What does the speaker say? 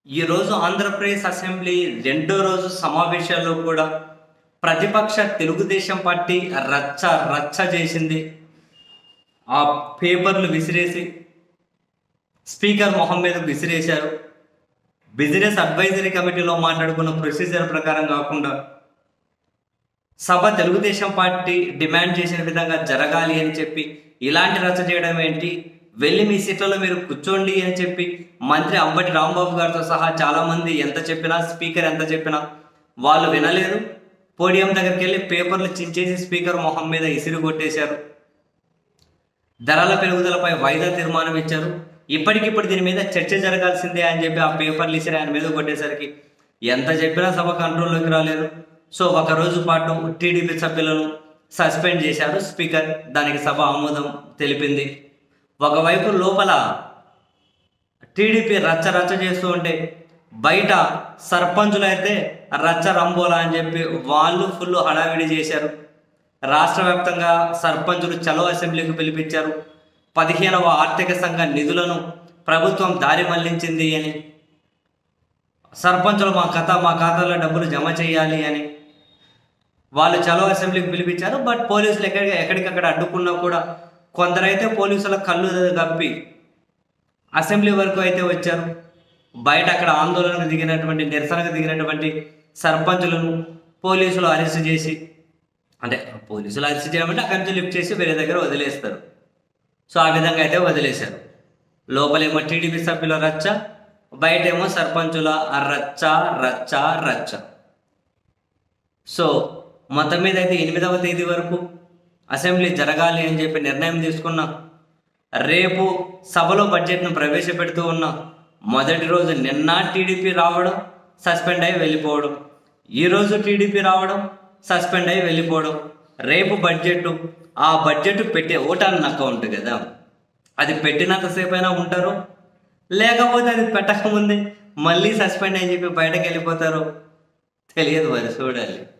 ఈరోజు ఆంధ్రప్రదేశ్ అసెంబ్లీ రెండో రోజు సమావేశాల్లో కూడా ప్రతిపక్ష తెలుగుదేశం పార్టీ రచ్చ రచ్చ చేసింది. ఆ పేపర్లు విసిరేసి స్పీకర్ మొహం మీద విసిరేశారు. బిజినెస్ అడ్వైజరీ కమిటీలో మాట్లాడుకున్న ప్రొసీజర్ ప్రకారం కాకుండా సభ తెలుగుదేశం పార్టీ డిమాండ్ చేసిన విధంగా జరగాలి అని చెప్పి ఇలాంటి రచ్చ చేయడం ఏంటి, వెళ్ళి మీ సీట్లలో మీరు కూర్చోండి అని చెప్పి మంత్రి అంబటి రాంబాబు గారితో సహా చాలామంది ఎంత చెప్పినా, స్పీకర్ ఎంత చెప్పినా వాళ్ళు వినలేదు. పోడియం దగ్గరికి వెళ్ళి పేపర్లు చించేసి స్పీకర్ మొహం మీద ఇసిరి కొట్టేశారు. ధరల పెరుగుదలపై వాయిదా తీర్మానం ఇచ్చారు. ఇప్పటికిప్పుడు దీని మీద చర్చ జరగాల్సిందే అని చెప్పి ఆ పేపర్లు ఇసిరి ఆయన మీద కొట్టేసరికి ఎంత చెప్పినా సభ కంట్రోల్లోకి రాలేదు. సో ఒకరోజు పాటు టీడీపీ సభ్యులను సస్పెండ్ చేశారు స్పీకర్. దానికి సభ ఆమోదం తెలిపింది. ఒకవైపు లోపల టీడీపీ రచ్చ రచ్చ చేస్తూ ఉంటే బయట సర్పంచులు అయితే రచ్చ రంబోలా అని చెప్పి వాళ్ళు ఫుల్ హడావిడి చేశారు. రాష్ట్ర వ్యాప్తంగా సర్పంచులు చలో అసెంబ్లీకి పిలిపించారు. 15వ ఆర్థిక సంఘ నిధులను ప్రభుత్వం దారి మళ్లించింది అని, సర్పంచులు మా ఖాతాలో డబ్బులు జమ చేయాలి అని వాళ్ళు చలో అసెంబ్లీకి పిలిపించారు. బట్ పోలీసులు ఎక్కడికక్కడ అడ్డుకున్నా కూడా కొందరైతే పోలీసుల కళ్ళు కప్పి అసెంబ్లీ వరకు అయితే వచ్చారు. బయట అక్కడ ఆందోళనకు దిగినటువంటి, నిరసనకు దిగినటువంటి సర్పంచులను పోలీసులు అరెస్ట్ చేసి, అంటే పోలీసులు అరెస్ట్ చేయమంటే అక్కడి నుంచి లిఫ్ట్ చేసి వేరే దగ్గర వదిలేస్తారు. సో ఆ విధంగా అయితే వదిలేశారు. లోపలేమో టీడీపీ సభ్యుల రచ్చ, బయటేమో సర్పంచుల రచ్చ రచ్చ రచ్చ. సో మొత్తం మీద అయితే 8వ తేదీ వరకు అసెంబ్లీ జరగాలి అని చెప్పి నిర్ణయం తీసుకున్నాం. రేపు సభలో బడ్జెట్ను ప్రవేశపెడుతూ ఉన్నాం. మొదటి రోజు నిన్న టీడీపీ రావడం, సస్పెండ్ అయ్యి వెళ్ళిపోవడం, ఈరోజు టీడీపీ రావడం, సస్పెండ్ అయ్యి వెళ్ళిపోవడం. రేపు బడ్జెట్, ఆ బడ్జెట్ పెట్టే ఓటాన్ అకౌంట్ కదా, అది పెట్టినంతసేపు అయినా ఉంటారు, లేకపోతే అది పెట్టకముందే మళ్ళీ సస్పెండ్ అని చెప్పి బయటకు వెళ్ళిపోతారు. తెలియదు, మరి చూడాలి.